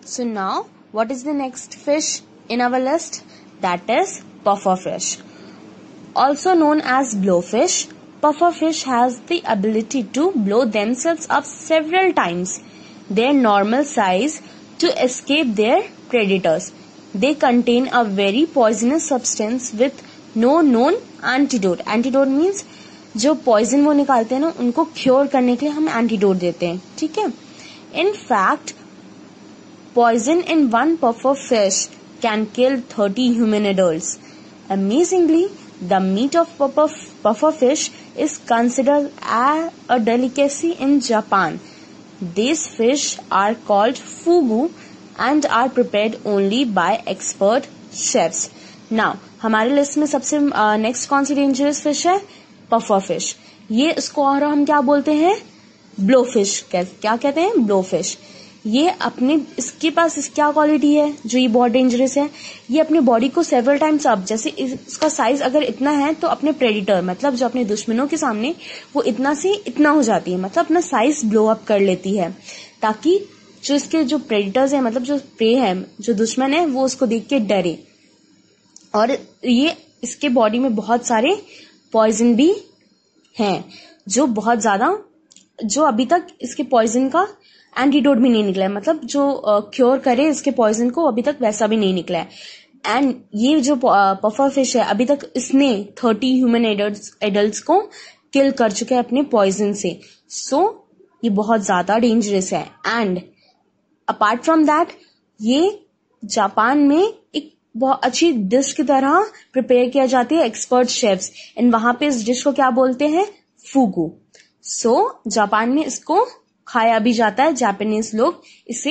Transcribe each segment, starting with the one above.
So now, what is the next fish in our list? That is pufferfish. Also known as blowfish, pufferfish has the ability to blow themselves up several times their normal size to escape their predators. They contain a very poisonous substance with no known antidote. Antidote means जो poison वो निकालते हैं ना, उनको cure करने के लिए हम एंटीडोट देते हैं. ठीक है. In fact poison in one pufferfish can kill 30 human adults. Amazingly, the meat of pufferfish is considered a delicacy in Japan. These fish are called fugu and are prepared only by expert chefs. Now, हमारे list में सबसे next कौन सी dangerous fish है? Pufferfish. ये इसको और हम क्या बोलते हैं? ब्लोफिश. क्या कहते हैं? ब्लोफिश. ये अपने इसके पास क्या क्वालिटी है जो ये बहुत डेंजरस है? ये अपने बॉडी को सेवरल टाइम्स अप, जैसे इसका साइज अगर इतना है तो अपने प्रेडिटर मतलब जो अपने दुश्मनों के सामने वो इतना से इतना हो जाती है, मतलब अपना साइज ब्लो अप कर लेती है ताकि जो इसके जो प्रेडिटर्स है मतलब जो प्रे है जो दुश्मन है वो उसको देख के डरे. और ये इसके बॉडी में बहुत सारे पॉइजन भी हैं जो बहुत ज्यादा, जो अभी तक इसके पॉइजन का एंटीडोट भी नहीं निकला है, मतलब जो क्योर करे इसके पॉइजन को अभी तक वैसा भी नहीं निकला है. एंड ये जो पफर फिश है अभी तक इसने 30 ह्यूमन एडल्ट्स को किल कर चुके हैं अपने पॉइजन से. सो ये बहुत ज्यादा डेंजरस है. एंड अपार्ट फ्रॉम दैट ये जापान में एक बहुत अच्छी डिश की तरह प्रिपेयर किया जाती है एक्सपर्ट शेफ्स. एंड वहां पे इस डिश को क्या बोलते हैं? फूगू. सो जापान में इसको खाया भी जाता है. जापानीज लोग इसे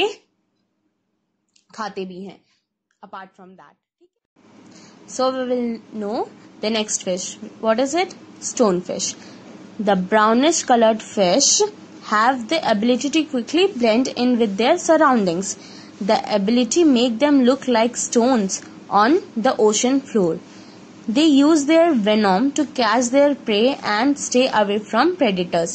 खाते भी हैं. Apart from that, so we will know the next fish. What is it? Stone fish. The brownish coloured fish have the ability to quickly blend in with their surroundings. The ability make them look like stones on the ocean floor. They use their venom to catch their prey and stay away from predators.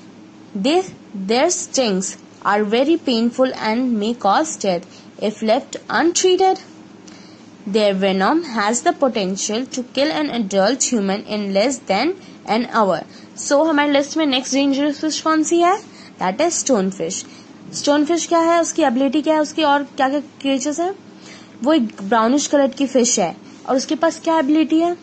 Their stings are very painful and may cause death if left untreated. Their venom has the potential to kill an adult human in less than an hour. So हमारे list में next dangerous fish कौन सी है? That is stone fish. Stone fish क्या है? उसकी ability क्या है? उसकी और क्या क्या क्रिएचर्स है? वो एक ब्राउनिश कलर की फिश है और उसके पास क्या एबिलिटी है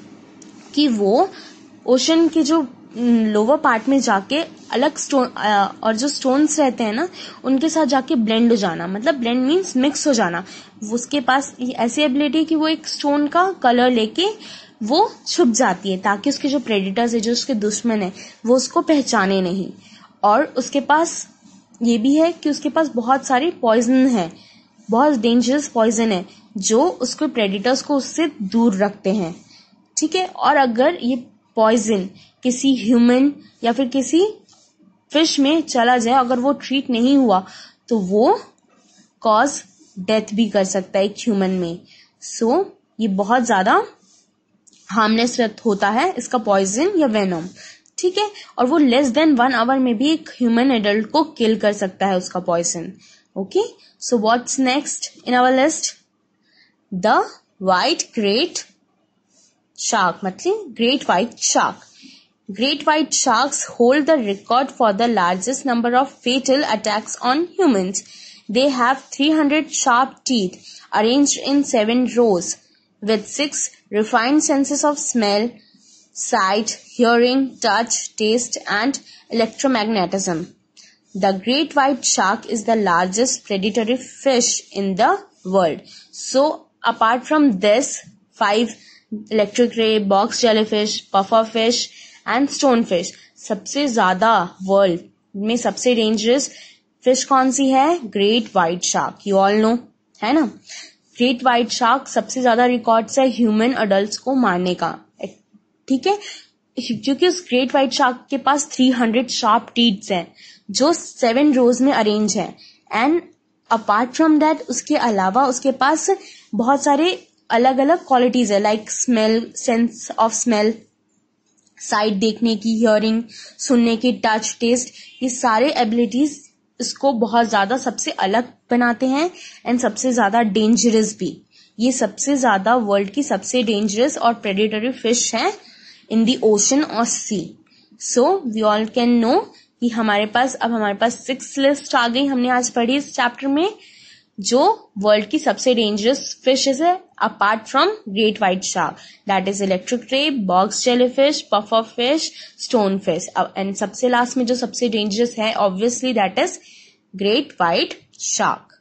कि वो ओशन के जो लोअर पार्ट में जाके अलग स्टोन और जो स्टोन्स रहते हैं ना उनके साथ जाके ब्लेंड हो जाना, मतलब ब्लेंड मीन्स मिक्स हो जाना. उसके पास ऐसी एबिलिटी है कि वो एक स्टोन का कलर लेके वो छुप जाती है ताकि उसके जो प्रेडिटर्स है, जो उसके दुश्मन है, वो उसको पहचाने नहीं. और उसके पास ये भी है कि उसके पास बहुत सारी पॉइजन है, बहुत डेंजरस पॉइजन है जो उसके प्रेडिटर्स को उससे दूर रखते हैं. ठीक है. और अगर ये पॉइजन किसी ह्यूमन या फिर किसी फिश में चला जाए, अगर वो ट्रीट नहीं हुआ तो वो कॉज डेथ भी कर सकता है एक ह्यूमन में. सो ये बहुत ज्यादा हार्मलेस होता है इसका पॉइजन या वेनम. ठीक है. और वो लेस देन 1 आवर में भी एक ह्यूमन एडल्ट को किल कर सकता है उसका poison. Okay. So what's next in our list? The white great shark, मतलब great white shark. Great white sharks hold the record for the largest number of fatal attacks on humans. They have 300 sharp teeth arranged in 7 rows with 6 refined senses of smell, sight, hearing, touch, taste, and electromagnetism. The great white shark is the largest predatory fish in the world. So, apart from this, 5 electric ray, box jellyfish, pufferfish, and stone fish, सबसे ज्यादा world में सबसे dangerous fish कौन सी है? Great white shark. You all know, है ना. Great white shark सबसे ज्यादा रिकॉर्ड्स है ह्यूमन अडल्ट्स को मारने का. ठीक है. क्योंकि उस ग्रेट व्हाइट शार्क के पास 300 शार्प टीथ्स हैं जो 7 रोज में अरेंज है. एंड अपार्ट फ्रॉम दैट उसके अलावा उसके पास बहुत सारे अलग अलग क्वालिटीज है, like smell, sense of smell, sight देखने की, हियरिंग सुनने की, टच, टेस्ट, ये सारे एबिलिटीज इसको बहुत ज्यादा सबसे अलग बनाते हैं एंड सबसे ज्यादा डेंजरस भी। ये सबसे ज्यादा वर्ल्ड की सबसे डेंजरस और प्रेडेटरी फिश है इन द ओशन और sea. So we all can know कि हमारे पास 6 लिस्ट आ गई, हमने आज पढ़ी इस चैप्टर में, जो वर्ल्ड की सबसे डेंजरस फिशेस है apart from great white shark, that is electric ray, box jellyfish, puffer fish, stone fish, and सबसे लास्ट में जो सबसे डेंजरस है obviously that is great white shark.